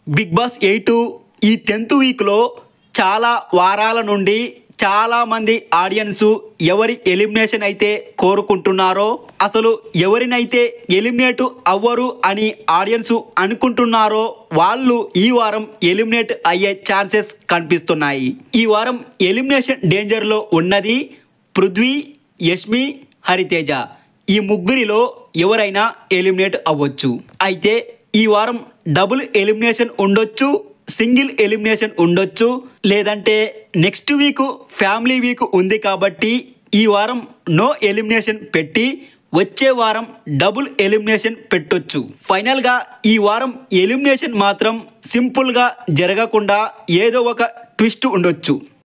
Big boss 8 ఈ 10th వీక్లో చాలా వారాల నుండి చాలామంది ఆడియన్స్ ఎవరి ఎలిమినేషన్ అయితే కోరుకుంటున్నారో, అసలు ఎవరినైతే ఎలిమినేట్ అవ్వరు అని ఆడియన్స్ అనుకుంటున్నారో వాళ్ళు ఈ వారం ఎలిమినేట్ అయ్యే ఛాన్సెస్ కనిపిస్తున్నాయి. ఈ వారం ఎలిమినేషన్ డేంజర్లో ఉన్నది పృథ్వీ, యష్మి, హరితేజ. ఈ ముగ్గురిలో ఎవరైనా ఎలిమినేట్ అవ్వచ్చు. అయితే ఈ వారం డబుల్ ఎలిమినేషన్ ఉండొచ్చు, సింగిల్ ఎలిమినేషన్ ఉండొచ్చు, లేదంటే నెక్స్ట్ వీక్ ఫ్యామిలీ వీక్ ఉంది కాబట్టి ఈ వారం నో ఎలిమినేషన్ పెట్టి వచ్చే వారం డబుల్ ఎలిమినేషన్ పెట్టొచ్చు. ఫైనల్గా ఈ వారం ఎలిమినేషన్ మాత్రం సింపుల్గా జరగకుండా ఏదో ఒక ట్విస్ట్ ఉండొచ్చు.